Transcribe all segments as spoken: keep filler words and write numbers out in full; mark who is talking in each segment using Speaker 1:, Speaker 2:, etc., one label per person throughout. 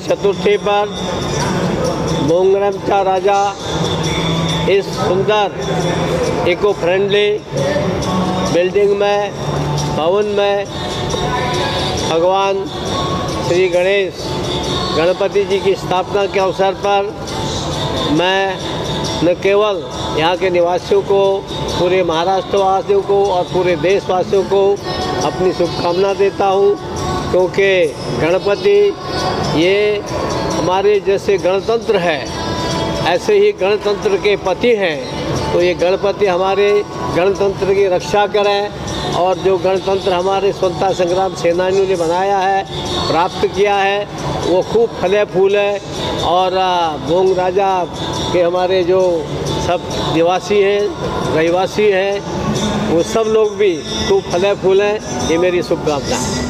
Speaker 1: चतुर्थी पर मोंगरमचा राजा इस सुंदर इको फ्रेंडली बिल्डिंग में भवन में भगवान श्री गणेश गणपति जी की स्थापना के अवसर पर मैं न केवल यहाँ के निवासियों को, पूरे महाराष्ट्र वासियों को और पूरे देशवासियों को अपनी शुभकामना देता हूँ, क्योंकि गणपति ये हमारे जैसे गणतंत्र है, ऐसे ही गणतंत्र के पति हैं। तो ये गणपति हमारे गणतंत्र की रक्षा करें और जो गणतंत्र हमारे स्वतंत्रता संग्राम सेनानियों ने बनाया है, प्राप्त किया है, वो खूब फले फूले और बोंग राजा के हमारे जो सब निवासी हैं, रहवासी हैं, वो सब लोग भी खूब फले फूलें। ये मेरी शुभकामना है।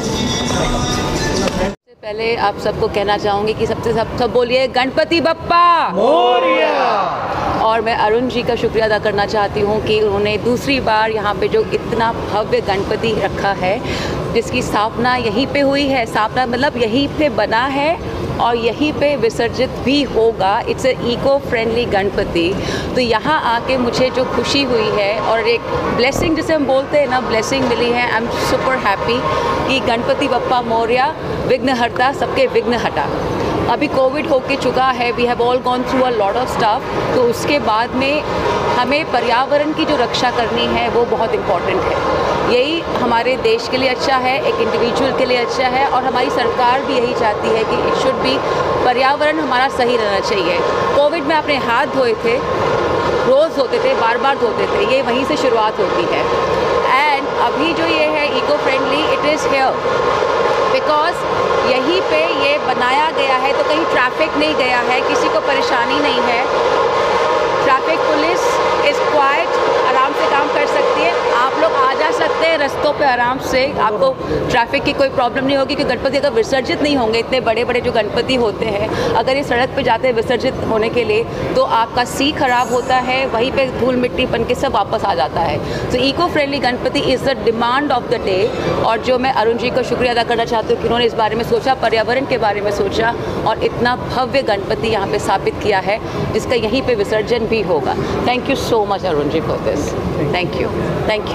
Speaker 2: पहले आप सबको कहना चाहूँगी कि सबसे सब सब बोलिए गणपति बप्पा
Speaker 1: मोरिया।
Speaker 2: और मैं अरुण जी का शुक्रिया अदा करना चाहती हूँ कि उन्होंने दूसरी बार यहाँ पे जो इतना भव्य गणपति रखा है, जिसकी स्थापना यहीं पे हुई है, स्थापना मतलब यहीं पे बना है और यहीं पे विसर्जित भी होगा। It's a eco friendly Ganpati. तो यहाँ आके मुझे जो खुशी हुई है और एक ब्लेसिंग जिसे हम बोलते हैं ना, ब्लेसिंग मिली है। आई एम सुपर हैप्पी कि गणपति बप्पा मोरया, विघ्नहर्ता, सबके विघ्न हटा। अभी कोविड हो के चुका है, we have all gone through a lot of stuff, तो उसके बाद में हमें पर्यावरण की जो रक्षा करनी है वो बहुत इम्पॉर्टेंट है। यही हमारे देश के लिए अच्छा है, एक इंडिविजुअल के लिए अच्छा है, और हमारी सरकार भी यही चाहती है कि इट शुड बी, पर्यावरण हमारा सही रहना चाहिए। कोविड में आपने हाथ धोए थे, रोज़ धोते थे, बार बार धोते थे, ये वहीं से शुरुआत होती है। एंड अभी जो ये है eco friendly, it is here because यहीं पे ये बनाया गया है, तो कहीं ट्रैफिक नहीं गया है, किसी को परेशानी नहीं है। ट्रैफिक पुलिस इज़ क्वाइट, आराम से काम कर सकती है। आप लोग आ जा सकते हैं रस्तों पे आराम से, आपको ट्रैफिक की कोई प्रॉब्लम नहीं होगी। क्योंकि गणपति अगर विसर्जित नहीं होंगे, इतने बड़े बड़े जो गणपति होते हैं, अगर ये सड़क पे जाते हैं विसर्जित होने के लिए, तो आपका सी खराब होता है, वहीं पे धूल मिट्टी बन के सब वापस आ जाता है। तो eco friendly Ganpati is the demand of the day. और जो मैं अरुण जी का शुक्रिया अदा करना चाहती हूँ कि उन्होंने इस बारे में सोचा, पर्यावरण के बारे में सोचा और इतना भव्य गणपति यहाँ पे स्थापित किया है, जिसका यहीं पे विसर्जन भी होगा। Thank you so much Arun ji for this. Thank you, thank you.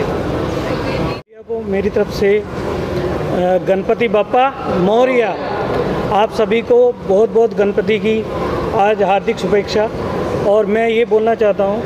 Speaker 3: को मेरी तरफ से गणपति बप्पा मोरया, आप सभी को बहुत बहुत गणपति की आज हार्दिक शुभेच्छा। और मैं ये बोलना चाहता हूँ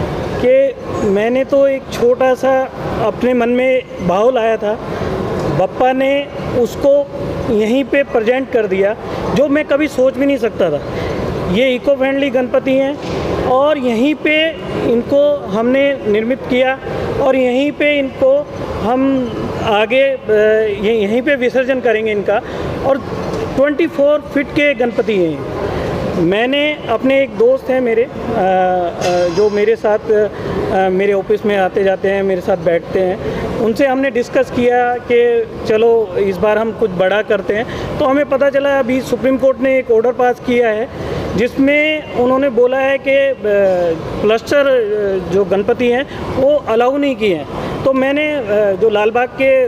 Speaker 3: कि मैंने तो एक छोटा सा अपने मन में भाव लाया था, बप्पा ने उसको यहीं पे प्रेजेंट कर दिया, जो मैं कभी सोच भी नहीं सकता था। ये इको फ्रेंडली गणपति हैं और यहीं पे इनको हमने निर्मित किया और यहीं पे इनको हम आगे यहीं पे विसर्जन करेंगे इनका। और चौबीस फीट के गणपति हैं। मैंने अपने एक दोस्त हैं मेरे, जो मेरे साथ मेरे ऑफिस में आते जाते हैं, मेरे साथ बैठते हैं, उनसे हमने डिस्कस किया कि चलो इस बार हम कुछ बड़ा करते हैं। तो हमें पता चला अभी सुप्रीम कोर्ट ने एक ऑर्डर पास किया है, जिसमें उन्होंने बोला है कि क्लस्टर जो गणपति हैं वो अलाउ नहीं किए हैं। तो मैंने जो लालबाग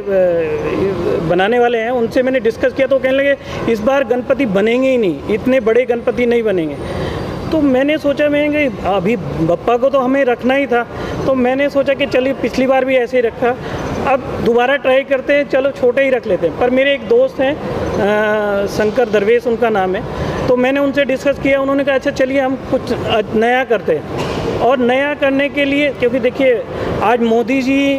Speaker 3: के बनाने वाले हैं उनसे मैंने डिस्कस किया, तो कहने लगे इस बार गणपति बनेंगे ही नहीं, इतने बड़े गणपति नहीं बनेंगे। तो मैंने सोचा, मैं अभी बप्पा को तो हमें रखना ही था, तो मैंने सोचा कि चलिए पिछली बार भी ऐसे ही रखा, अब दोबारा ट्राई करते हैं, चलो छोटे ही रख लेते हैं। पर मेरे एक दोस्त हैं, आ, शंकर दरवेश उनका नाम है, तो मैंने उनसे डिस्कस किया, उन्होंने कहा अच्छा चलिए हम कुछ नया करते हैं। और नया करने के लिए, क्योंकि देखिए आज मोदी जी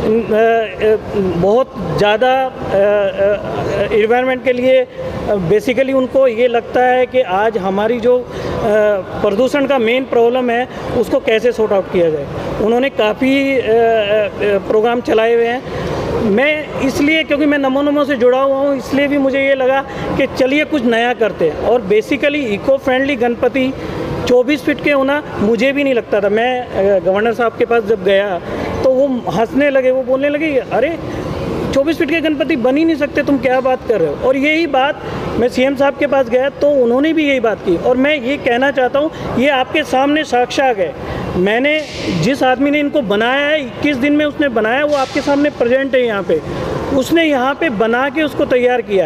Speaker 3: बहुत ज़्यादा इन्वायरमेंट के लिए बेसिकली उनको ये लगता है कि आज हमारी जो प्रदूषण का मेन प्रॉब्लम है उसको कैसे सॉर्ट आउट किया जाए। उन्होंने काफ़ी प्रोग्राम चलाए हुए हैं। मैं इसलिए, क्योंकि मैं नमो नमो से जुड़ा हुआ हूँ, इसलिए भी मुझे ये लगा कि चलिए कुछ नया करते हैं। और बेसिकली इको फ्रेंडली गणपति चौबीस फीट के होना मुझे भी नहीं लगता था। मैं गवर्नर साहब के पास जब गया तो वो हंसने लगे, वो बोलने लगे अरे चौबीस फीट के गणपति बन ही नहीं सकते, तुम क्या बात कर रहे हो। और यही बात मैं सीएम साहब के पास गया तो उन्होंने भी यही बात की। और मैं ये कहना चाहता हूँ, ये आपके सामने साक्षात है। मैंने जिस आदमी ने इनको बनाया है, इक्कीस दिन में उसने बनाया, वो आपके सामने प्रेजेंट है यहाँ पे। उसने यहाँ पे बना के उसको तैयार किया है।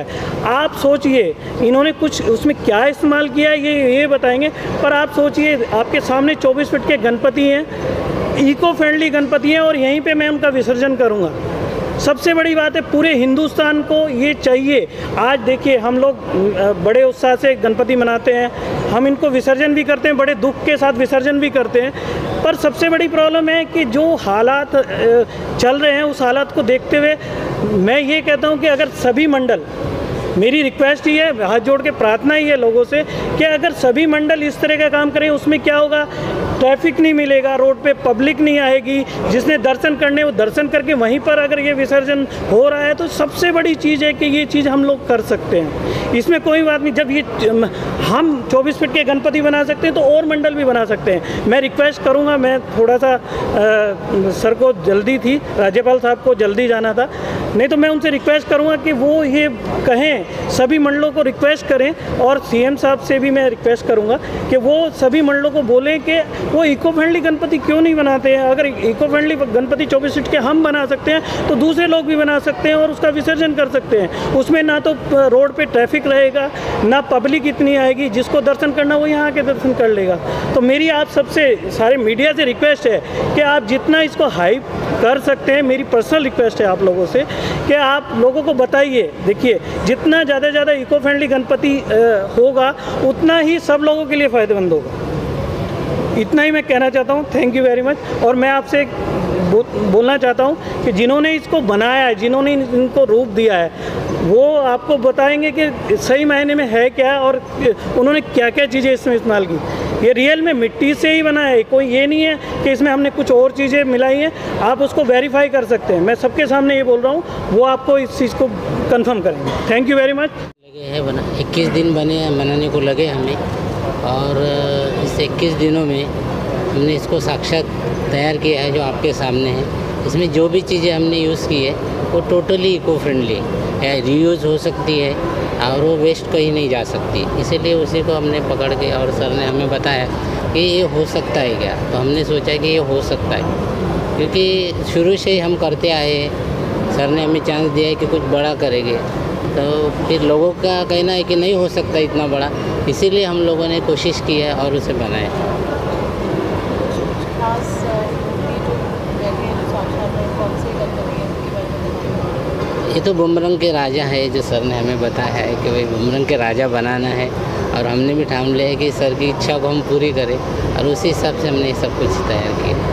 Speaker 3: आप सोचिए इन्होंने कुछ उसमें क्या इस्तेमाल किया है ये ये बताएंगे, पर आप सोचिए आपके सामने चौबीस फीट के गणपति हैं, इको फ्रेंडली गणपति हैं, और यहीं पे मैं उनका विसर्जन करूँगा। सबसे बड़ी बात है पूरे हिंदुस्तान को ये चाहिए। आज देखिए हम लोग बड़े उत्साह से गणपति मनाते हैं, हम इनको विसर्जन भी करते हैं, बड़े दुख के साथ विसर्जन भी करते हैं, पर सबसे बड़ी प्रॉब्लम है कि जो हालात चल रहे हैं उस हालात को देखते हुए मैं ये कहता हूँ कि अगर सभी मंडल, मेरी रिक्वेस्ट ही है, हाथ जोड़ के प्रार्थना ही है लोगों से कि अगर सभी मंडल इस तरह का काम करें, उसमें क्या होगा, ट्रैफिक नहीं मिलेगा, रोड पे पब्लिक नहीं आएगी, जिसने दर्शन करने वो दर्शन करके वहीं पर अगर ये विसर्जन हो रहा है तो सबसे बड़ी चीज़ है कि ये चीज़ हम लोग कर सकते हैं, इसमें कोई बात नहीं। जब ये हम चौबीस फीट के गणपति बना सकते हैं तो और मंडल भी बना सकते हैं। मैं रिक्वेस्ट करूँगा, मैं थोड़ा सा आ, सर को जल्दी थी, राज्यपाल साहब को जल्दी जाना था, नहीं तो मैं उनसे रिक्वेस्ट करूँगा कि वो ये कहें, सभी मंडलों को रिक्वेस्ट करें, और सीएम साहब से भी मैं रिक्वेस्ट करूँगा कि वो सभी मंडलों को बोलें कि वो इको फ्रेंडली गणपति क्यों नहीं बनाते हैं। अगर इको फ्रेंडली गणपति चौबीस फीट के हम बना सकते हैं तो दूसरे लोग भी बना सकते हैं और उसका विसर्जन कर सकते हैं। उसमें ना तो रोड पे ट्रैफिक रहेगा, ना पब्लिक इतनी आएगी, जिसको दर्शन करना वो यहाँ आके दर्शन कर लेगा। तो मेरी आप सबसे सारे मीडिया से रिक्वेस्ट है कि आप जितना इसको हाइप कर सकते हैं, मेरी पर्सनल रिक्वेस्ट है आप लोगों से कि आप लोगों को बताइए। देखिए जितना ज़्यादा से ज़्यादा इको फ्रेंडली गणपति होगा उतना ही सब लोगों के लिए फ़ायदेमंद होगा। इतना ही मैं कहना चाहता हूँ। Thank you very much. और मैं आपसे बो, बोलना चाहता हूँ कि जिन्होंने इसको बनाया है, जिन्होंने इनको रूप दिया है, वो आपको बताएंगे कि सही मायने में है क्या और उन्होंने क्या क्या चीज़ें इसमें इस्तेमाल की। ये रियल में मिट्टी से ही बना है, कोई ये नहीं है कि इसमें हमने कुछ और चीज़ें मिलाई हैं। आप उसको वेरीफाई कर सकते हैं, मैं सबके सामने ये बोल रहा हूँ, वो आपको इस चीज़ को कंफर्म करेंगे। Thank you very much.
Speaker 4: लगे है बना इक्कीस दिन बने बनाने को लगे हमें, और इस इक्कीस दिनों में हमने इसको साक्षात तैयार किया है जो आपके सामने है। इसमें जो भी चीज़ें हमने यूज़ की है वो टोटली इको फ्रेंडली है, रीयूज़ हो सकती है और वो वेस्ट कहीं नहीं जा सकती। इसीलिए उसी को हमने पकड़ के, और सर ने हमें बताया कि ये हो सकता है क्या, तो हमने सोचा कि ये हो सकता है, क्योंकि शुरू से ही हम करते आए हैं। सर ने हमें चांस दिया है कि कुछ बड़ा करेंगे, तो फिर लोगों का कहना है कि नहीं हो सकता इतना बड़ा, इसीलिए हम लोगों ने कोशिश की है और उसे बनाया। ये तो बुमरंग के राजा है, जो सर ने हमें बताया है कि भाई बुमरंग के राजा बनाना है, और हमने भी ठान लिया है कि सर की इच्छा को हम पूरी करें, और उसी हिसाब से हमने सब कुछ तैयार किया।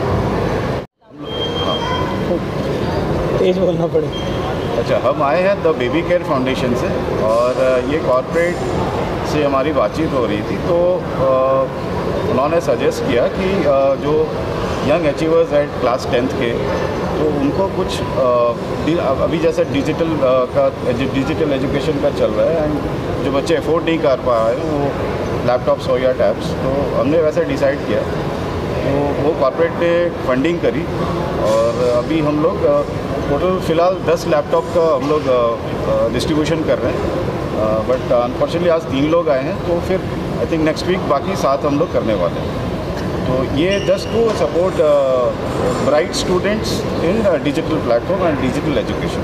Speaker 3: तेज बोलना पड़ेगा।
Speaker 5: अच्छा, हम आए हैं द बेबी केयर फाउंडेशन से, और ये कॉर्पोरेट से हमारी बातचीत हो रही थी, तो उन्होंने सजेस्ट किया कि जो young achievers at class tenth के, तो उनको कुछ अभी जैसे डिजिटल का डिजिटल एजुकेशन का चल रहा है, एंड जो बच्चे अफोर्ड नहीं कर पा रहे हैं वो लैपटॉप्स हो या टैब्स, तो हमने वैसे डिसाइड किया, तो वो कॉर्पोरेट ने फंडिंग करी, और अभी हम लोग टोटल फ़िलहाल दस लैपटॉप का हम लोग डिस्ट्रीब्यूशन कर रहे हैं, बट अनफॉर्चुनेटली आज तीन लोग आए हैं, तो फिर आई थिंक नेक्स्ट वीक बाकी सात हम लोग करने वाले हैं। तो ये just to support bright students in digital platform and digital education.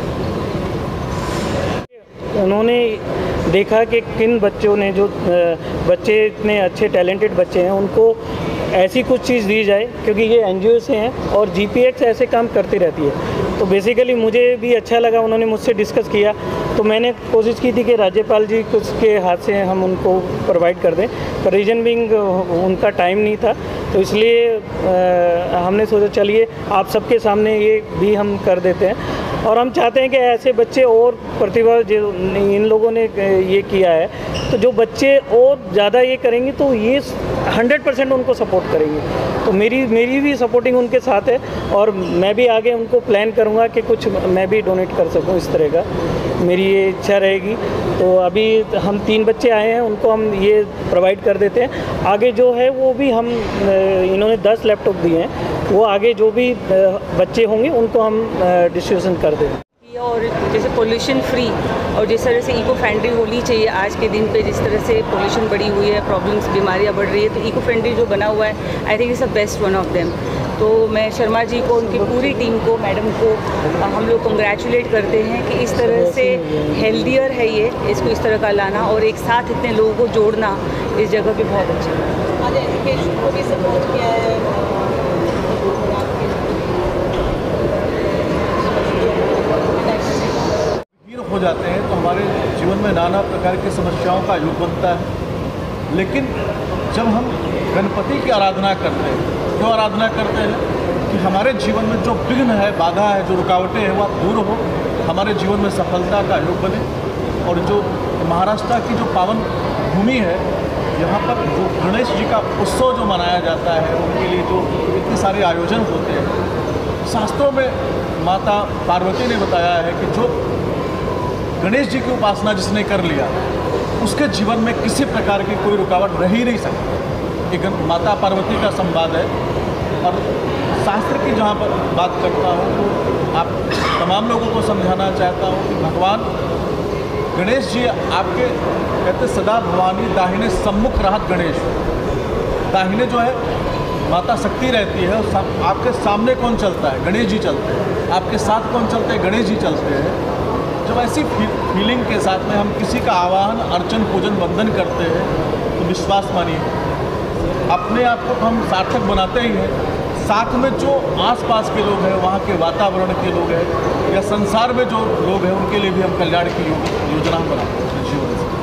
Speaker 3: उन्होंने देखा कि किन बच्चों ने, जो बच्चे इतने अच्छे टैलेंटेड बच्चे हैं, उनको ऐसी कुछ चीज़ दी जाए, क्योंकि ये एनजीओ से हैं और जीपीएक्स ऐसे काम करती रहती है। तो बेसिकली मुझे भी अच्छा लगा, उन्होंने मुझसे डिस्कस किया, तो मैंने कोशिश की थी कि राज्यपाल जी कुछ के हाथ से हम उनको प्रोवाइड कर दें, पर रीजन बिंग उनका टाइम नहीं था, तो इसलिए आ, हमने सोचा चलिए आप सबके सामने ये भी हम कर देते हैं। और हम चाहते हैं कि ऐसे बच्चे और प्रतिभा जो इन लोगों ने ये किया है, तो जो बच्चे और ज़्यादा ये करेंगे तो ये हंड्रेड परसेंट उनको सपोर्ट करेंगे। तो मेरी मेरी भी सपोर्टिंग उनके साथ है, और मैं भी आगे उनको प्लान करूँगा कि कुछ मैं भी डोनेट कर सकूँ, इस तरह का मेरी ये इच्छा रहेगी। तो अभी हम तीन बच्चे आए हैं, उनको हम ये प्रोवाइड कर देते हैं। आगे जो है वो भी हम, इन्होंने दस लैपटॉप दिए हैं, वो आगे जो भी बच्चे होंगे उनको हम डिस्ट्रीब्यूशन कर देंगे।
Speaker 6: और जैसे पोल्यूशन फ्री और जिस तरह से इको फ्रेंडली होनी चाहिए आज के दिन पे, जिस तरह से पोल्यूशन बढ़ी हुई है, प्रॉब्लम्स बीमारियाँ बढ़ रही है, तो इको फ्रेंडली जो बना हुआ है I think is the best one of them. तो मैं शर्मा जी को, उनकी पूरी टीम को, मैडम को हम लोग कंग्रेचुलेट करते हैं कि इस तरह से हेल्दियर है ये, इसको इस तरह का लाना और एक साथ इतने लोगों को जोड़ना इस जगह पे बहुत अच्छा है।
Speaker 7: आज एजुकेशन को भी सपोर्ट किया है।
Speaker 8: वीर हो जाते हैं तो हमारे जीवन में नाना प्रकार की समस्याओं का योग बनता है, लेकिन जब हम गणपति की आराधना करते हैं, क्यों आराधना करते हैं कि हमारे जीवन में जो विघ्न है, बाधा है, जो रुकावटें हैं वह दूर हो, हमारे जीवन में सफलता का योग बने। और जो महाराष्ट्र की जो पावन भूमि है, यहाँ पर जो गणेश जी का उत्सव जो मनाया जाता है, उनके लिए जो इतने सारे आयोजन होते हैं, शास्त्रों में माता पार्वती ने बताया है कि जो गणेश जी की उपासना जिसने कर लिया उसके जीवन में किसी प्रकार की कोई रुकावट रह ही नहीं सकती। एक माता पार्वती का संवाद है। और शास्त्र की जहाँ पर बात करता हूँ तो आप तमाम लोगों को समझाना चाहता हूँ कि भगवान गणेश जी आपके कहते सदा भवानी दाहिने सम्मुख रहत गणेश। दाहिने जो है माता शक्ति रहती है, और आपके सामने कौन चलता है? गणेश जी चलते हैं। आपके साथ कौन चलते हैं? गणेश जी चलते हैं। जब ऐसी फीलिंग के साथ में हम किसी का आवाहन, अर्चन, पूजन, वंदन करते हैं तो विश्वास मानिए अपने आप को हम सार्थक बनाते ही हैं, साथ में जो आसपास के लोग हैं, वहाँ के वातावरण के लोग हैं या संसार में जो लोग हैं, उनके लिए भी हम कल्याण की योजना बनाते हैं जीवन से।